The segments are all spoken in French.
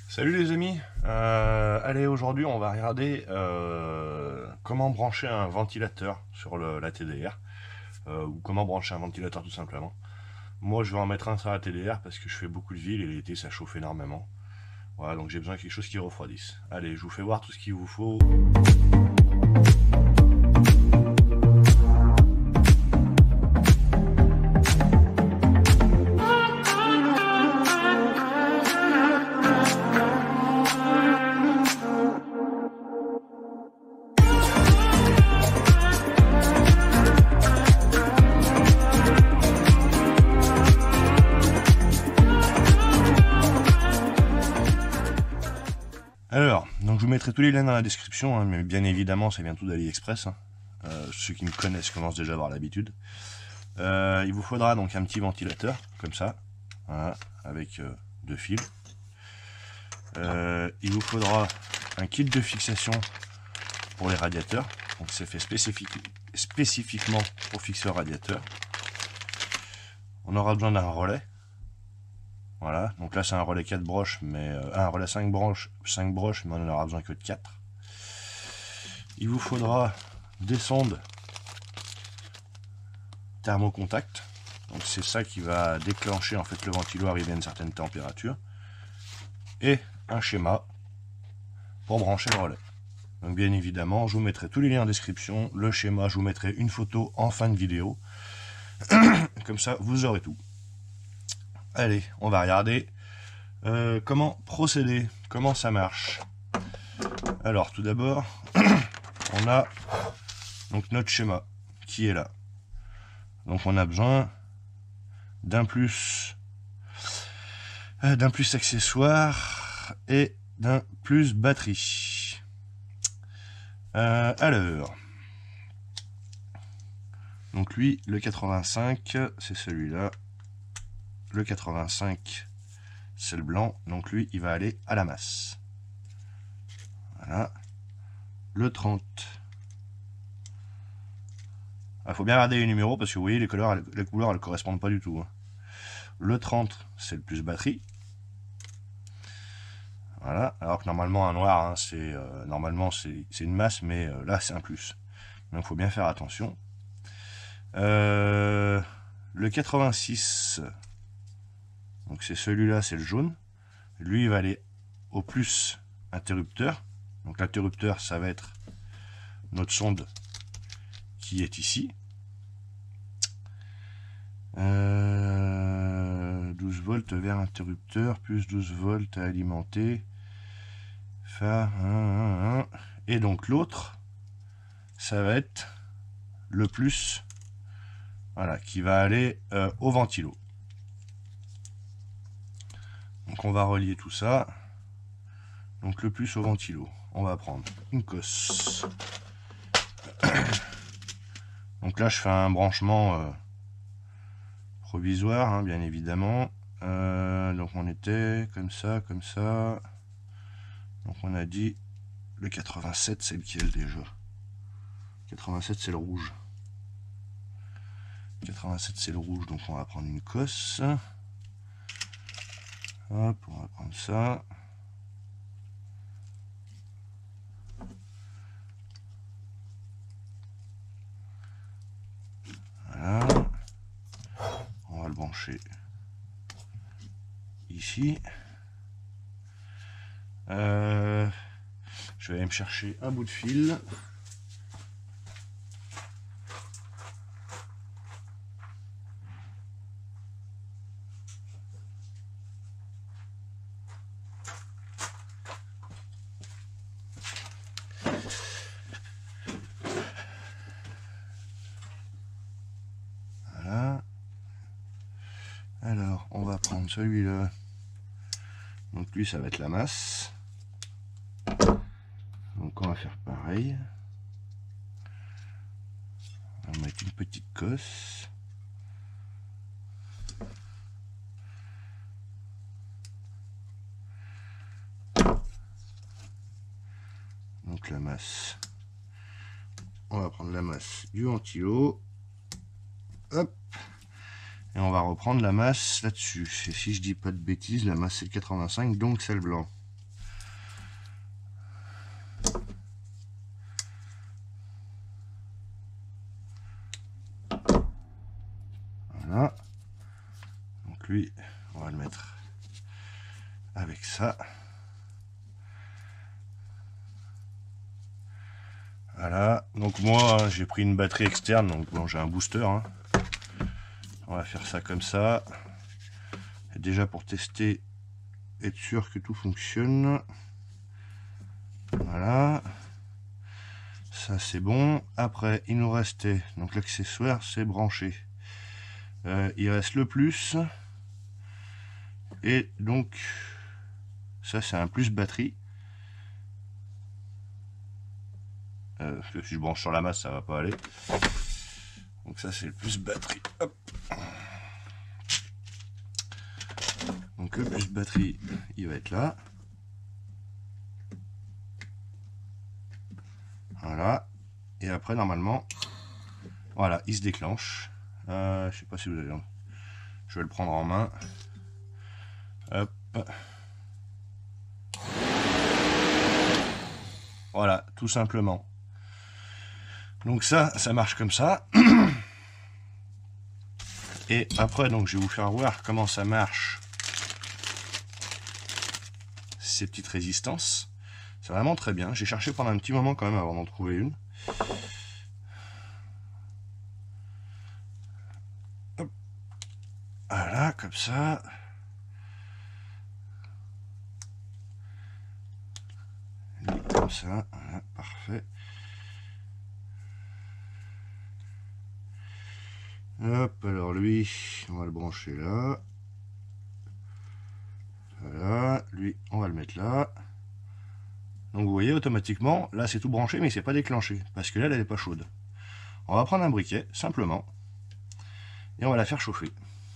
Salut les amis, allez aujourd'hui on va regarder comment brancher un ventilateur sur la TDR ou comment brancher un ventilateur tout simplement. Moi je vais en mettre un sur la TDR parce que je fais beaucoup de ville et l'été ça chauffe énormément. Voilà, donc j'ai besoin de quelque chose qui refroidisse. Allez, je vous fais voir tout ce qu'il vous faut. Alors, donc je vous mettrai tous les liens dans la description, hein, mais bien évidemment ça vient tout d'AliExpress. Hein. Ceux qui me connaissent commencent déjà à avoir l'habitude. Il vous faudra donc un petit ventilateur, comme ça, voilà, avec deux fils. Il vous faudra un kit de fixation pour les radiateurs, donc c'est fait spécifiquement pour fixer le radiateur. On aura besoin d'un relais. Voilà, donc là c'est un relais 4 broches, mais un relais 5 broches, mais on n'en aura besoin que de 4. Il vous faudra des sondes thermocontact. Donc c'est ça qui va déclencher en fait le ventilo arrivé à une certaine température. Et un schéma pour brancher le relais. Donc bien évidemment, je vous mettrai tous les liens en description. Le schéma, je vous mettrai une photo en fin de vidéo. Comme ça, vous aurez tout. Allez, on va regarder comment procéder, comment ça marche. Alors tout d'abord, on a donc notre schéma qui est là. Donc on a besoin d'un plus accessoire et d'un plus batterie. Alors, donc lui, le 85, c'est celui-là. Le 85, c'est le blanc, donc lui, il va aller à la masse. Voilà. Le 30. Il faut bien regarder les numéros parce que vous voyez, les couleurs, elles ne correspondent pas du tout. Hein. Le 30, c'est le plus batterie. Voilà. Alors que normalement, un noir, hein, normalement c'est une masse, mais là, c'est un plus. Donc, il faut bien faire attention. Le 86. Donc c'est celui-là, c'est le jaune. Lui, il va aller au plus interrupteur. Donc l'interrupteur, ça va être notre sonde qui est ici. 12 volts vers interrupteur, plus 12 volts à alimenter. Et donc l'autre, ça va être le plus, voilà, qui va aller au ventilo. Donc on va relier tout ça. Donc le plus au ventilo. On va prendre une cosse. Donc là je fais un branchement provisoire, hein, bien évidemment. Donc on était comme ça, comme ça. Donc on a dit le 87, c'est lequel déjà? 87 c'est le rouge. 87 c'est le rouge, donc on va prendre une cosse. Hop, on va prendre ça. Voilà. On va le brancher ici. Je vais aller me chercher un bout de fil. Alors, on va prendre celui-là. Donc lui, ça va être la masse. Donc on va faire pareil. On va mettre une petite cosse. Donc la masse. On va prendre la masse du ventilo. Hop. Et on va reprendre la masse là-dessus. Et si je dis pas de bêtises, la masse c'est le 85, donc c'est le blanc. avec ça. Voilà, donc moi j'ai pris une batterie externe, donc bon, j'ai un booster, hein. On va faire ça comme ça. Et déjà pour tester, être sûr que tout fonctionne. Voilà. Ça c'est bon. Après il nous restait, donc l'accessoire c'est branché. Il reste le plus. Et donc ça c'est un plus batterie. Si je branche sur la masse, ça va pas aller. Donc ça c'est le plus batterie. Hop. Donc le plus batterie, il va être là. Voilà. Et après normalement, voilà, il se déclenche. Je sais pas si vous avez. Je vais le prendre en main. Hop. Voilà, tout simplement. Donc ça marche comme ça. Et après, donc je vais vous faire voir comment ça marche. Ces petites résistances. C'est vraiment très bien. J'ai cherché pendant un petit moment quand même avant d'en trouver une. Hop. Voilà, comme ça. Comme ça, voilà, parfait. Hop, alors lui, on va le brancher là. Voilà, lui, on va le mettre là. Donc vous voyez, automatiquement, là c'est tout branché, mais c'est pas déclenché, parce que là, elle n'est pas chaude. On va prendre un briquet, simplement, et on va la faire chauffer.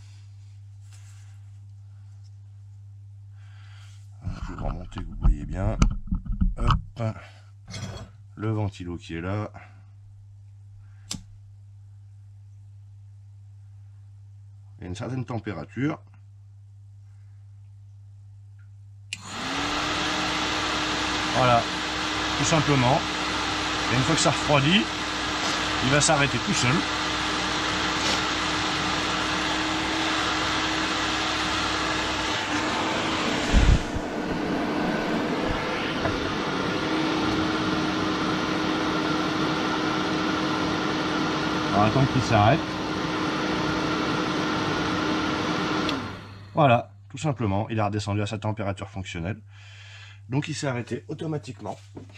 Alors, je vais remonter, que vous voyez bien. Hop, le ventilo qui est là. Il y a une certaine température. Voilà, tout simplement. Et une fois que ça refroidit, il va s'arrêter tout seul. On va attendre qu'il s'arrête. Voilà, tout simplement, il est redescendu à sa température fonctionnelle. Donc il s'est arrêté automatiquement.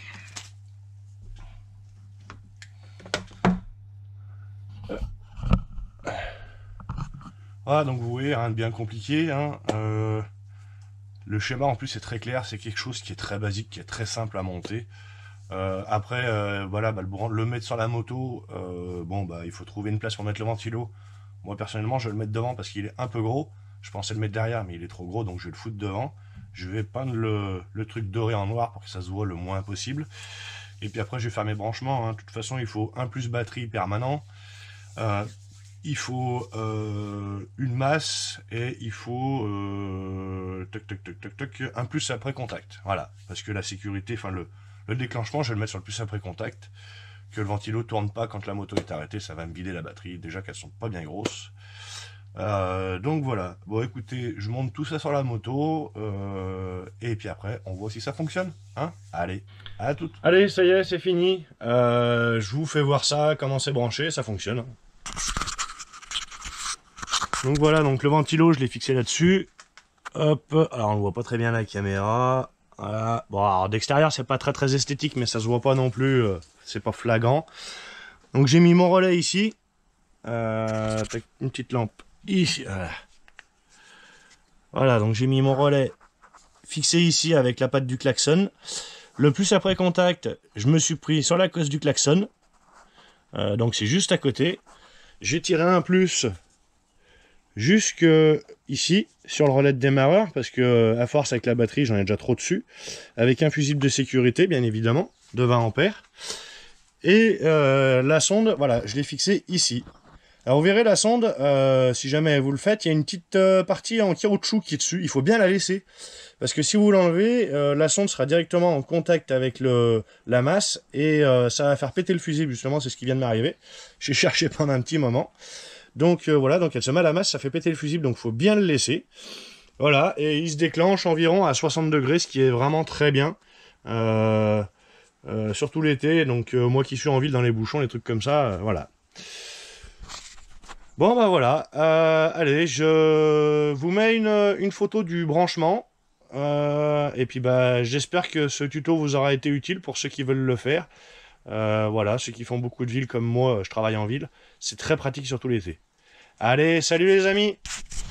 Voilà, donc vous voyez, rien de bien compliqué, hein. Le schéma en plus est très clair, c'est quelque chose qui est très basique, qui est très simple à monter. Après, voilà, le mettre sur la moto, bon, bah, il faut trouver une place pour mettre le ventilo. Moi personnellement, je vais le mettre devant parce qu'il est un peu gros. Je pensais le mettre derrière, mais il est trop gros, donc je vais le foutre devant. Je vais peindre le truc doré en noir pour que ça se voit le moins possible. Et puis après, je vais faire mes branchements, hein. De toute façon, il faut un plus batterie permanent. Il faut une masse et il faut un plus après contact. Voilà, parce que la sécurité, enfin le déclenchement, je vais le mettre sur le plus après contact. Que le ventilo tourne pas quand la moto est arrêtée, ça va me vider la batterie. Déjà qu'elles sont pas bien grosses. Donc voilà, bon écoutez, je monte tout ça sur la moto et puis après on voit si ça fonctionne, hein. Allez, à toutes. Allez, ça y est, c'est fini. Je vous fais voir ça, comment c'est branché, ça fonctionne. Donc voilà, donc le ventilo, je l'ai fixé là-dessus. Hop, alors on ne voit pas très bien la caméra. Voilà, bon alors d'extérieur c'est pas très esthétique, mais ça se voit pas non plus, c'est pas flagrant. Donc j'ai mis mon relais ici. Une petite lampe ici, voilà, donc j'ai mis mon relais fixé ici avec la patte du klaxon. Le plus après contact, je me suis pris sur la cosse du klaxon, donc c'est juste à côté. J'ai tiré un plus jusque ici sur le relais de démarreur parce que à force avec la batterie j'en ai déjà trop dessus, avec un fusible de sécurité bien évidemment de 20 ampères. Et la sonde, voilà, je l'ai fixée ici. Alors vous verrez la sonde, si jamais vous le faites, il y a une petite partie en caoutchouc qui est dessus, il faut bien la laisser. Parce que si vous l'enlevez, la sonde sera directement en contact avec la masse et ça va faire péter le fusible, justement, c'est ce qui vient de m'arriver. J'ai cherché pendant un petit moment. Donc voilà, donc elle se met à la masse, ça fait péter le fusible, donc il faut bien le laisser. Voilà, et il se déclenche environ à 60 degrés, ce qui est vraiment très bien. Surtout l'été, donc moi qui suis en ville dans les bouchons, les trucs comme ça, voilà. Bon bah voilà, allez, je vous mets une photo du branchement. Et puis bah j'espère que ce tuto vous aura été utile pour ceux qui veulent le faire. Voilà, ceux qui font beaucoup de villes comme moi, je travaille en ville. C'est très pratique surtout l'été. Allez, salut les amis!